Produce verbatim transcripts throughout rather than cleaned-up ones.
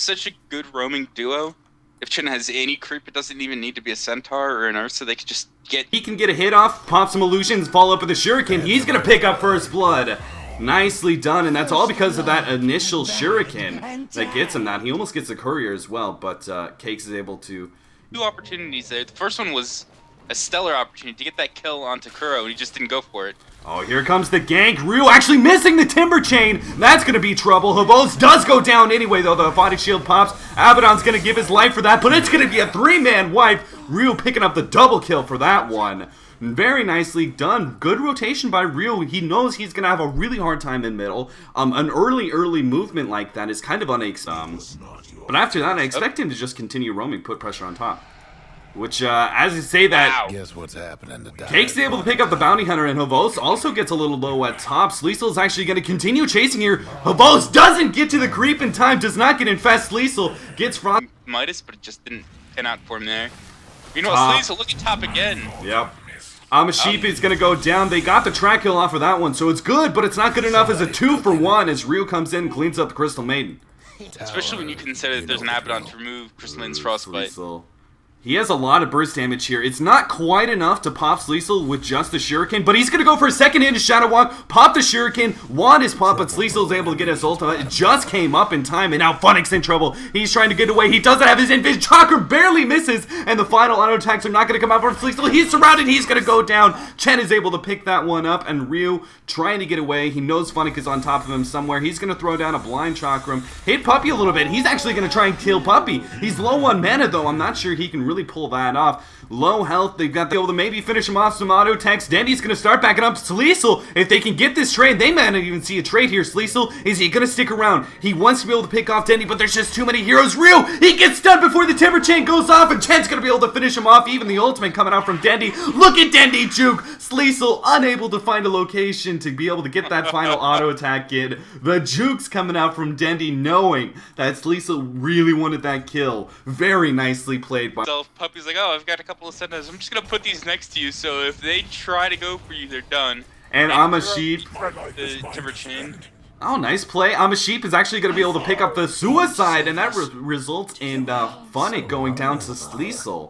such a good roaming duo. If Chen has any creep, it doesn't even need to be a Centaur or an Ursa. They could just get... He can get a hit off, pop some illusions, follow up with a Shuriken. He's going to pick up First Blood. Nicely done, and that's all because of that initial Shuriken that gets him that. He almost gets a Courier as well, but uh, Cakes is able to... Two opportunities there. The first one was a stellar opportunity to get that kill onto Kuro, and he just didn't go for it. Oh, here comes the gank. Ryu actually missing the Timber Chain. That's going to be trouble. Havos does go down anyway, though. The Aphotic Shield pops. Abaddon's going to give his life for that, but it's going to be a three-man wipe. Ryu picking up the double kill for that one. Very nicely done. Good rotation by Ryu. He knows he's going to have a really hard time in middle. Um, an early, early movement like that is kind of unexpected. Um, but after that, I expect him to just continue roaming, put pressure on top. Which, uh, as you say that, guess what's happening to Cakes is able to pick up the Bounty Hunter, and Havos also gets a little low at top. Sleesel is actually going to continue chasing here. Havos doesn't get to the creep in time, does not get infest. Sleesel gets from Midas, but it just didn't pan out for him there. You know what, Sleesel, look at top again. Yep. Amasheep um, is going to go down. They got the track kill off of that one, so it's good, but it's not good enough as a two for one as Ryu comes in and cleans up the Crystal Maiden. Especially when you consider that there's an Abaddon to remove Crystal Maiden's Frostbite. Sleesel. He has a lot of burst damage here. It's not quite enough to pop Sleesel with just the Shuriken, but he's going to go for a second hit to Shadow Walk, pop the Shuriken, wand is popped, but Sleesel is able to get his ultimate. It just came up in time, and now Funnick's in trouble. He's trying to get away. He doesn't have his Invis. Chakra barely misses, and the final auto attacks are not going to come out for Sleesel. He's surrounded. He's going to go down. Chen is able to pick that one up, and Ryu trying to get away. He knows Funnick is on top of him somewhere. He's going to throw down a blind Chakram. Hit Puppy a little bit. He's actually going to try and kill Puppy. He's low on mana, though. I'm not sure he can really pull that off. Low health, they've got the able to maybe finish him off some auto attacks. Dandy's going to start backing up Sleesel. If they can get this trade, they might not even see a trade here. Sleesel, is he going to stick around? He wants to be able to pick off Dandy, but there's just too many heroes. Ryu, he gets stunned before the Timber Chain goes off, and Chen's going to be able to finish him off. Even the ultimate coming out from Dandy. Look at Dandy juke. Sleesel unable to find a location to be able to get that final auto attack in. The juke's coming out from Dandy knowing that Sleesel really wanted that kill. Very nicely played by... So Puppy's like, oh, I've got a couple of sentinels. I'm just gonna put these next to you, so if they try to go for you, they're done. And Amasheep, the Timber Chain. Oh, nice play. Amasheep is actually going to be able to pick up the suicide, and that re results in uh, Funnick going down to Sleesel.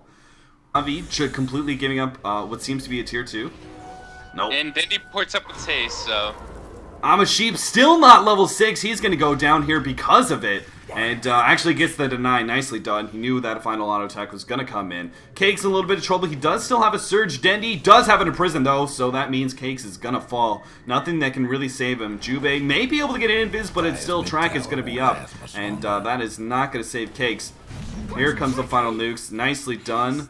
Avi should completely giving up uh, what seems to be a tier two. Nope. And Dandy ports up with his haste, so... Amasheep still not level six. He's going to go down here because of it. And uh, actually gets the deny. Nicely done. He knew that final auto attack was going to come in. Cakes in a little bit of trouble. He does still have a surge. Dendy does have an imprison though, so that means Cakes is going to fall. Nothing that can really save him. Jubei may be able to get an invis, but it's still track is going to be up. And uh, that is not going to save Cakes. Here comes the final nukes. Nicely done.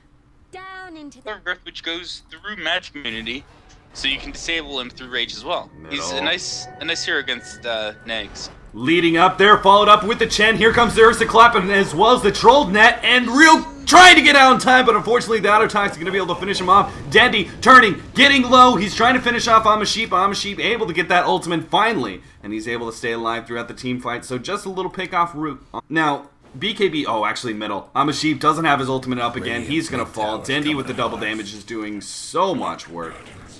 Earth, which goes through match community, so you can disable him through rage as well. Middle. He's a nice, a nice hero against uh, Nags. Leading up there, followed up with the Chen. Here comes the Ursa Clapping as well as the Trolled Net, and Ryu trying to get out in time, but unfortunately the auto attack is going to be able to finish him off. Dandy turning, getting low. He's trying to finish off Amasheep. Amasheep able to get that ultimate finally, and he's able to stay alive throughout the team fight. So just a little pick off route. Now, B K B, oh, actually middle. Amasheep doesn't have his ultimate up again. He's going to fall. Dandy with the double damage is doing so much work.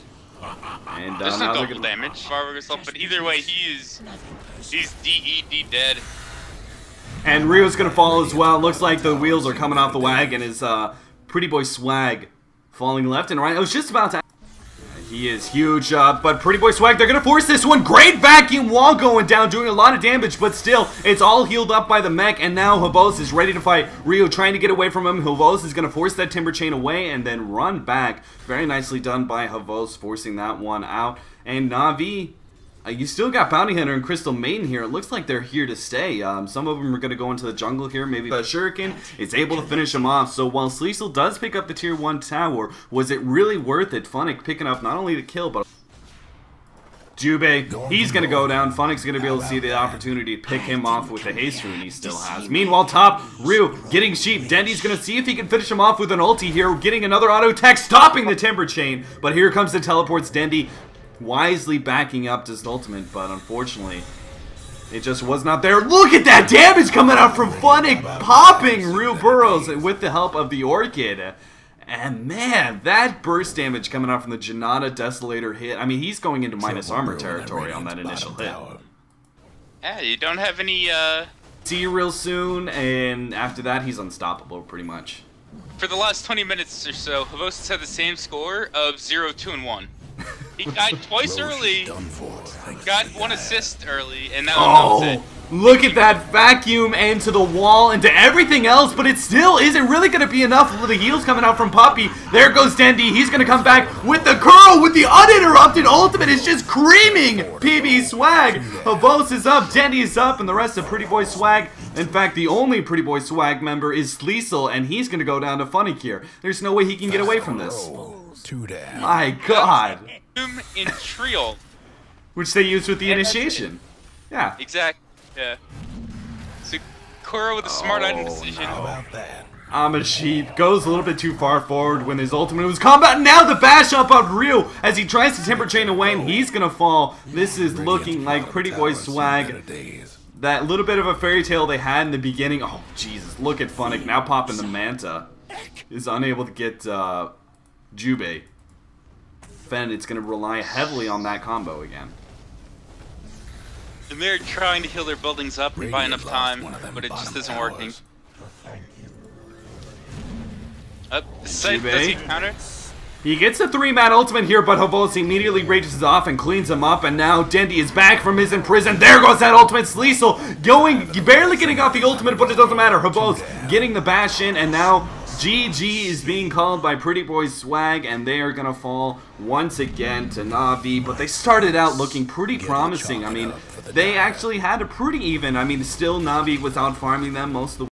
And uh, There's now no they're double gonna... damage, but either way, he is he's D E D dead. And Ryu's gonna fall as well. Looks like the wheels are coming off the wagon. Is uh, Pretty Boy Swag falling left and right. I was just about to. He is huge, uh, but Pretty Boy Swag, they're going to force this one. Great vacuum wall going down, doing a lot of damage, but still, it's all healed up by the mech, and now Havos is ready to fight. Ryu trying to get away from him. Havos is going to force that Timber Chain away and then run back. Very nicely done by Havos, forcing that one out. And Na'Vi, uh, you still got Bounty Hunter and Crystal Maiden here. It looks like they're here to stay. Um, some of them are going to go into the jungle here. Maybe the Shuriken is able to finish him off. So while Sleesel does pick up the tier one tower, was it really worth it? Funnick picking up not only the kill, but Jubei, he's going to go down. Funnick's going to be able to see the opportunity to pick him off with the haste rune he still has. Meanwhile, top, Ryu getting Sheep. Dendy's going to see if he can finish him off with an ulti here, getting another auto attack, stopping the Timber Chain. But here comes the teleports. Dendy wisely backing up to his ultimate, but unfortunately, it just was not there. Look at that damage coming out from Funnick, popping Ryu Burrows with the help of the Orchid. And man, that burst damage coming out from the Janata Desolator hit. I mean, he's going into minus armor territory on that initial hit. Yeah, you don't have any uh, see you real soon, and after that, he's unstoppable, pretty much. For the last twenty minutes or so, Havosis had the same score of zero, two, and one. He got twice early, got one assist early, and that was Oh, it. look at that vacuum and to the wall and to everything else, but it still isn't really going to be enough with the heals coming out from Puppey. There goes Dendi. He's going to come back with the curl with the uninterrupted ultimate. It's just creaming P B Swag. Havos is up, Dendi is up, and the rest of Pretty Boy Swag. In fact, the only Pretty Boy Swag member is Sleesel, and he's going to go down to Funny Cure. There's no way he can get away from this. My God. In Trio. Which they used with the initiation. Yeah. Exactly. Yeah. Sakura with a smart item decision. How about that? Amashit goes a little bit too far forward when his ultimate was combat. Now the bash up on Ryu as he tries to temper chain away, and he's gonna fall. This is looking like Pretty Boy Swag. That little bit of a fairy tale they had in the beginning. Oh Jesus! Look at Funnick now popping the Manta. Is unable to get uh, Jubei. Fen, it's gonna rely heavily on that combo again. And they're trying to heal their buildings up and buy enough time, but it just isn't working. Up, the site does he counter? He gets a three-man ultimate here, but Havos immediately rages off and cleans him up, and now Dendi is back from his imprison. There goes that ultimate. Sleesel going, barely getting off the ultimate, but it doesn't matter. Havos getting the bash in, and now G G is being called by Pretty Boy Swag, and they are going to fall once again to Na'Vi, but they started out looking pretty promising. I mean, they actually had a pretty even. I mean, still Na'Vi was out farming them most of the